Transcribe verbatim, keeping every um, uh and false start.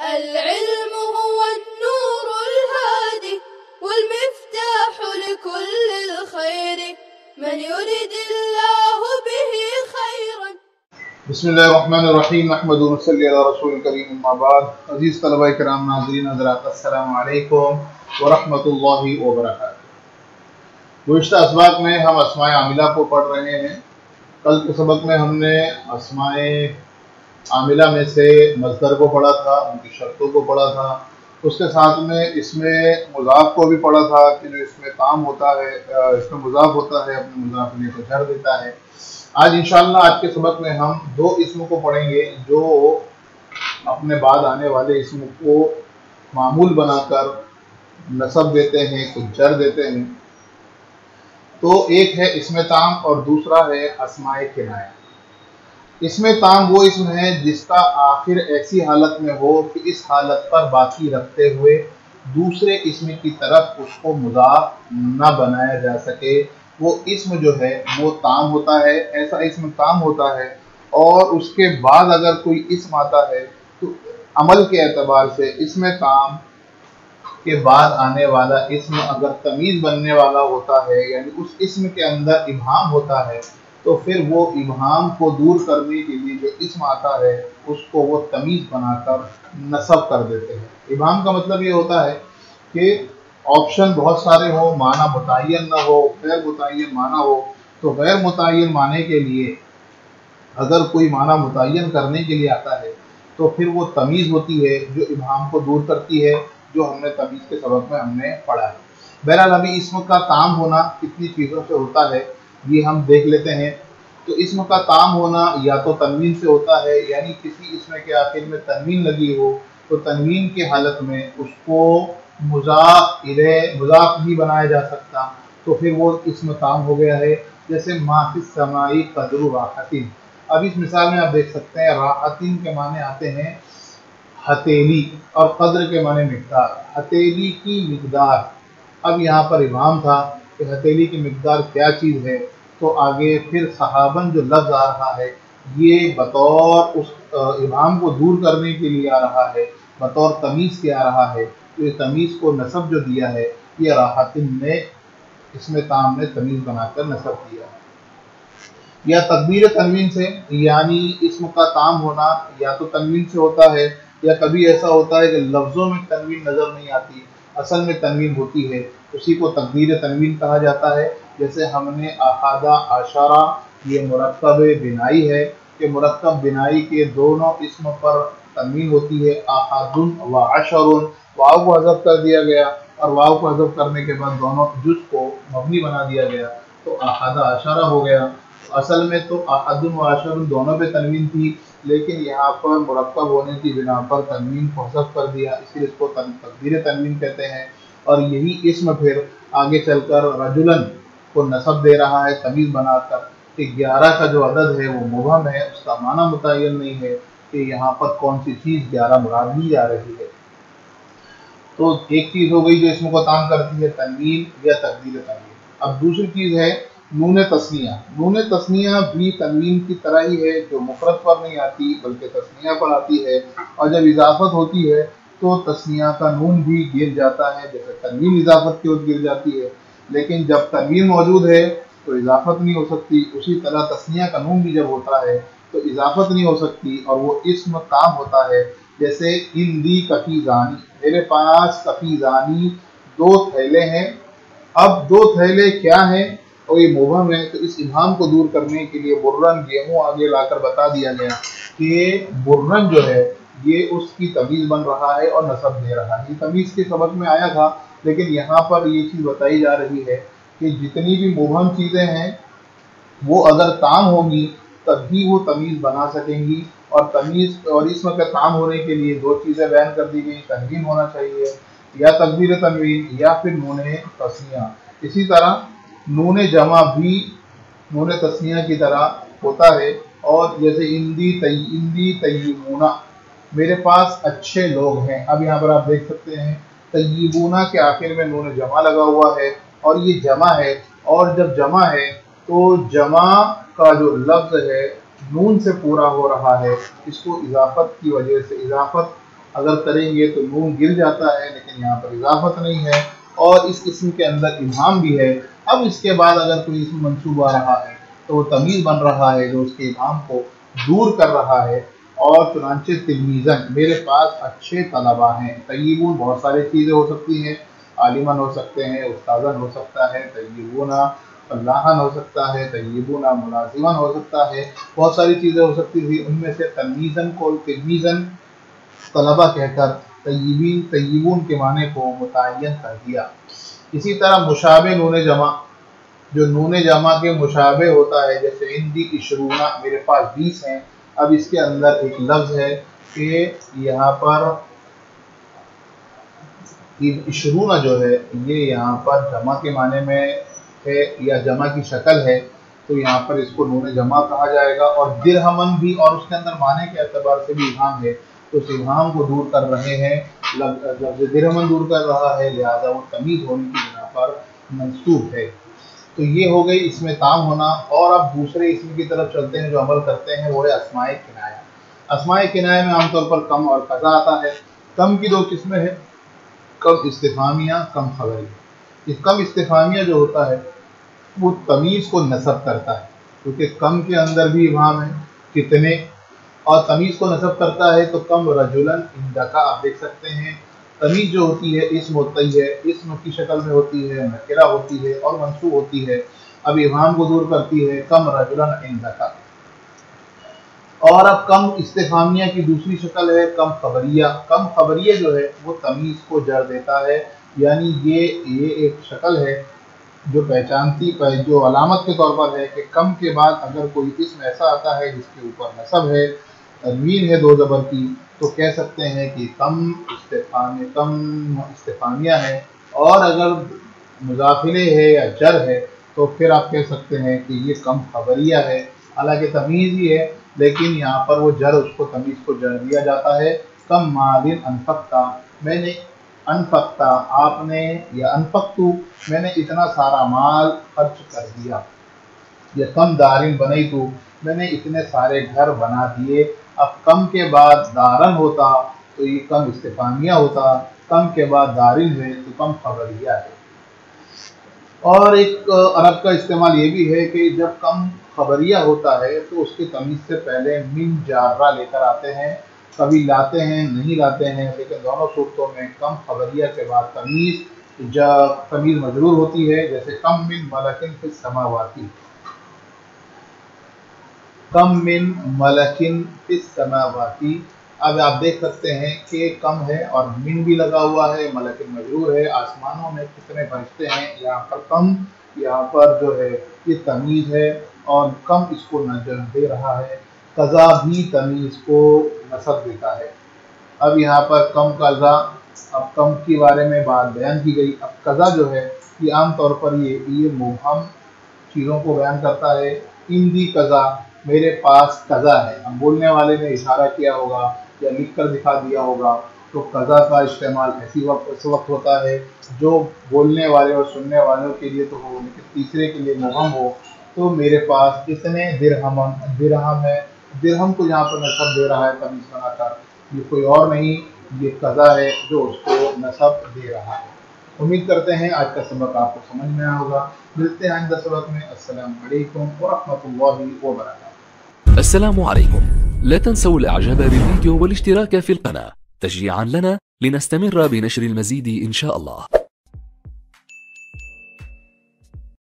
العلم هو النور الهادي والمفتاح لكل الخير من يريد الله به خيرا. بسم اللہ الرحمن الرحیم احمد و صلی علی رسول الکریم اما بعد. عزیز طلبہ کرام، ناظرین حضرات، السلام علیکم ورحمۃ اللہ وبرکاتہ. گزشتہ اسباق میں ہم اسماء عاملہ کو پڑھ رہے ہیں. کل کے سبق میں ہم نے اسماء عاملہ میں سے مصدر کو پڑھا تھا، ان کی شرطوں کو پڑھا تھا. اس کے ساتھ میں اس میں مضاف کو بھی پڑھا تھا کہ جو اس میں کام ہوتا ہے، اس میں مضاف ہوتا ہے، اپنے مضاف نے کو جر دیتا ہے. آج انشاءاللہ آج کے سبق میں ہم دو اسم کو پڑھیں گے جو اپنے بعد آنے والے اسم کو معمول بنا کر نصب دیتے ہیں، کچھ جر دیتے ہیں. تو ایک ہے اسم تام اور دوسرا ہے اسماء کنایہ. اسم تام وہ اسم ہے جس کا آخر ایسی حالت میں ہو کہ اس حالت پر باقی رکھتے ہوئے دوسرے اسم کی طرف اس کو مضاف نہ بنایا جا سکے. وہ اسم جو ہے وہ تام ہوتا ہے، ایسا اسم تام ہوتا ہے. اور اس کے بعد اگر کوئی اسم آتا ہے تو عمل کے اعتبار سے اسم تام کے بعد آنے والا اسم اگر تمیز بننے والا ہوتا ہے، یعنی اس اسم کے اندر ابہام ہوتا ہے، تو پھر وہ ابہام کو دور کرنے کے لیے جو اسم آتا ہے اس کو وہ تمیز بنا کر نصب کر دیتے ہیں. ابہام کا مطلب یہ ہوتا ہے کہ آپشن بہت سارے ہوں، معنی متعین نہ ہو، غیر متعین معنی ہو. تو غیر متعین معنی کے لیے اگر کوئی معنی متعین کرنے کے لیے آتا ہے تو پھر وہ تمیز ہوتی ہے جو ابہام کو دور کرتی ہے، جو ہم نے تمیز کے سبق میں ہم نے پڑھا ہے. بہرحال ابھی اسم کا تام ہونا کتنی چیزوں سے ہوتا ہے یہ ہم دیکھ لیتے ہیں. تو اسم کا تام ہونا یا تو تنوین سے ہوتا ہے، یعنی کسی اسم کے آخر میں تنوین لگی ہو تو تنوین کی حالت میں اس کو مضاف الیہ مضاف نہیں بنایا جا سکتا، تو پھر وہ اسم تام ہو گیا ہے. جیسے ما فی السماء قدر راحتین. اب اس مثال میں آپ دیکھ سکتے ہیں راحتین کے معنی آتے ہیں ہتیلی اور قدر کے معنی مقدار. ہتیلی کی مقدار، اب یہاں پر ابہام تھا کہ ہتیلی کی مقدار کیا چیز ہے، تو آگے پھر صحابن جو لفظ آ رہا ہے یہ بطور اس ابہام کو دور کرنے کے لیے آ رہا ہے، بطور تمیز کے آ رہا ہے. تو یہ تمیز کو نصب جو دیا ہے یہ راحتین نے اسم تام نے تمیز بنا کر نصب کیا. یا تکبیر تنوین سے، یعنی اسم کا تام ہونا یا تو تنوین سے ہوتا ہے یا کبھی ایسا ہوتا ہے کہ لفظوں میں تنوین نظر نہیں آتی، اصل میں تنوین ہوتی ہے، اسی کو تکبیر تنوین کہا جاتا ہے. جیسے ہم نے احادہ عشرہ، یہ مرکب بنائی ہے کہ مرکب بنائی کے دونوں اسم پر تنوین ہوتی ہے. احد و عشر، واو کو حذف کر دیا گیا اور واو کو حذف کرنے کے بعد دونوں جز کو مبنی بنا دیا گیا تو احادہ عشرہ ہو گیا. اصل میں تو احد و عشر دونوں پہ تنوین تھی، لیکن یہاں پر مرکب ہونے کی بنا پر تنوین کو حذف کر دیا، اس لیے اس کو تکبیر تنوین کہتے ہیں. اور یہی اسم پھر آگے چل کر رجلن کو نصب دے رہا ہے تمیز بنا کر کہ گیارہ کا جو عدد ہے وہ مبہم ہے، اس کا معنی متعین نہیں ہے کہ یہاں پر کون سی چیز گیارہ مراد لی جا رہی ہے. تو ایک چیز ہو گئی جو اسم کو تام کرتی ہے، تنوین یا تکبیر تنوین. اب دوسری چیز ہے نون تثنیہ. نون تثنیہ بھی تنوین کی طرح ہی ہے، جو مفرد پر نہیں آتی بلکہ تثنیہ پر آتی ہے، اور جب اضافت ہوتی ہے تو تثنیہ کا نون بھی گر جاتا ہے، جیسے تنوین اضافت کی وقت گر جاتی ہے. لیکن جب تنوین موجود ہے تو اضافت نہیں ہو سکتی. اسی طرح تثنیہ کا نون بھی جب ہوتا ہے تو اضافت نہیں ہو سکتی اور وہ اسم تام ہوتا ہے. جیسے اندی کفیزانی، میرے پاس کفیزانی دو تھیلے ہیں. اب دو تھیلے کیا ہیں اور یہ مبہم ہے، تو اس ابہام کو دور کرنے کے لیے برن گیہوں آگے لا کر بتا دیا گیا کہ برن جو ہے یہ اس کی تمیز بن رہا ہے اور نصب دے رہا ہے. یہ تمیز کے سبق میں آیا تھا، لیکن یہاں پر یہ چیز بتائی جا رہی ہے کہ جتنی بھی مبہم چیزیں ہیں وہ اگر تام ہوں گی تبھی وہ تمیز بنا سکیں گی. اور تمیز اور اسم کے تام ہونے کے لیے دو چیزیں بیان کر دی گئی، تنوین ہونا چاہیے یا تکبیر تنوین یا پھر نون تثنیہ. اسی طرح نون جمع بھی نون تثنیہ کی طرح ہوتا ہے. اور جیسے اندی تی اندی طیبونہ، میرے پاس اچھے لوگ ہیں. اب یہاں پر آپ دیکھ سکتے ہیں طیبونہ کے آخر میں نون جمع لگا ہوا ہے اور یہ جمع ہے، اور جب جمع ہے تو جمع کا جو لفظ ہے نون سے پورا ہو رہا ہے. اس کو اضافت کی وجہ سے اضافت اگر کریں گے تو نون گر جاتا ہے، لیکن یہاں پر اضافت نہیں ہے اور اس اسم کے اندر ابہام بھی ہے۔ اب اس کے بعد اگر کوئی اسم منصوب آ رہا ہے تو وہ تمیز بن رہا ہے جو اس کے ابہام کو دور کر رہا ہے۔ اور چنانچہ تلمیذاً، میرے پاس اچھے طلباء ہیں۔ طیبون بہت ساری چیزیں ہو سکتی ہیں، عالماً ہو سکتے ہیں، استاذاً ہو سکتا ہے، طیبون فلاحاً ہو سکتا ہے، طیبون ملازماً ہو سکتا ہے، بہت ساری چیزیں ہو سکتی تھی۔ ان میں سے تلمیذاً کو تلمیذاً طلبہ کہہ کر طیبین طیبون کے معنی کو متعین کر دیا۔ اسی طرح مشابہ نون جمع، جو نون جمع کے مشابہ ہوتا ہے، جیسے عندی عشرون، میرے پاس بیس ہیں۔ اب اس کے اندر ایک لفظ ہے کہ یہاں پر عشرون جو ہے یہ یہاں پر جمع کے معنی میں ہے یا جمع کی شکل ہے، تو یہاں پر اس کو نون جمع کہا جائے گا۔ اور درہمن بھی، اور اس کے اندر معنی کے اعتبار سے بھی ابہام ہے، تو اس ابہام کو دور کر رہے ہیں، لفظ درہمن دور کر رہا ہے، لہذا وہ تمیز ہونے کی بنا پر منصوب ہے۔ تو یہ ہو گئی اس میں تام ہونا۔ اور اب دوسرے اسم کی طرف چلتے ہیں جو عمل کرتے ہیں، وہ ہے اسماء کنایہ۔ اسماء کنایہ میں عام طور پر کم اور قضا آتا ہے۔ کم کی دو قسمیں ہیں، کم استفہامیہ، کم خبریہ۔ یہ کم استفہامیہ جو ہوتا ہے وہ تمیز کو نصب کرتا ہے، کیونکہ کم کے اندر بھی ابہام ہے، کتنے، اور تمیز کو نصب کرتا ہے۔ تو کم رجلاً عندک، آپ دیکھ سکتے ہیں تمیز جو ہوتی ہے اسم ہوتی ہے، اسم کی شکل میں ہوتی ہے، نکرہ ہوتی ہے اور منصوب ہوتی ہے، اب ابہام کو دور کرتی ہے، کم رجلاً عندک۔ اور اب کم استفہامیہ کی دوسری شکل ہے کم خبریہ۔ کم خبریہ جو ہے وہ تمیز کو جر دیتا ہے، یعنی یہ یہ ایک شکل ہے جو پہچانتی جو علامت کے طور پر ہے کہ کم کے بعد اگر کوئی اسم ایسا آتا ہے جس کے اوپر نصب ہے، تنوین ہے دو زبر کی، تو کہہ سکتے ہیں کہ کم استفہامیہ کم استفہامیہ ہے۔ اور اگر مضافلے ہے یا جر ہے تو پھر آپ کہہ سکتے ہیں کہ یہ کم خبریہ ہے، حالانکہ تمیز ہی ہے لیکن یہاں پر وہ جر اس کو تمیز کو جر دیا جاتا ہے۔ کم مال انفقتا، میں نے انفقتا آپ نے، یا انفقتو میں نے اتنا سارا مال خرچ کر دیا، یا کم دارن بنیتو میں نے اتنے سارے گھر بنا دیے۔ اب کم کے بعد دارن ہوتا تو یہ کم استفہامیہ ہوتا، کم کے بعد دارن ہے تو کم خبریہ ہے۔ اور ایک عرب کا استعمال یہ بھی ہے کہ جب کم خبریہ ہوتا ہے تو اس کی تمیز سے پہلے من جارہ لے کر آتے ہیں، کبھی لاتے ہیں نہیں لاتے ہیں، لیکن دونوں صورتوں میں کم خبریہ کے بعد تمیز جب تمیز مجرور ہوتی ہے، جیسے کم من ملکن فی السماواتی، کم من ملکن فی السماواتی۔ اب آپ دیکھ سکتے ہیں کہ کم ہے اور من بھی لگا ہوا ہے، ملکن مجرور ہے، آسمانوں میں کتنے فرشتے ہیں، یہاں پر کم، یہاں پر جو ہے یہ تمیز ہے اور کم اس کو نجر دے رہا ہے۔ قضا بھی تمیز کو نصب دیتا ہے۔ اب یہاں پر کم قضا، اب کم کے بارے میں بات بیان کی گئی۔ اب قضا جو ہے یہ عام طور پر یہ یہ مبہم چیزوں کو بیان کرتا ہے۔ اندی قضا، میرے پاس قضا ہے، اب بولنے والے نے اشارہ کیا ہوگا یا لکھ کر دکھا دیا ہوگا، تو قضا کا استعمال ایسی وقت اس وقت ہوتا ہے جو بولنے والے اور سننے والوں کے لیے تو ہو لیکن تیسرے کے لیے مبہم ہو۔ تو میرے پاس اتنے درہم درہم ہے، درہم کو یہاں پر نصب دے رہا ہے تمیز بنا کر، یہ کوئی اور نہیں، یہ قضا ہے جو اس کو نصب دے رہا ہے۔ امید کرتے ہیں آج کا سبق آپ کو سمجھ میں آیا ہوگا۔ ملتے ہیں آئندہ سبق میں۔ السلام علیکم ورحمۃ اللہ وبرکاتہ۔ السلام عليكم، لا تنسوا الاعجاب بالفيديو والاشتراك في القناة تشجيعا لنا لنستمر بنشر المزيد إن شاء الله.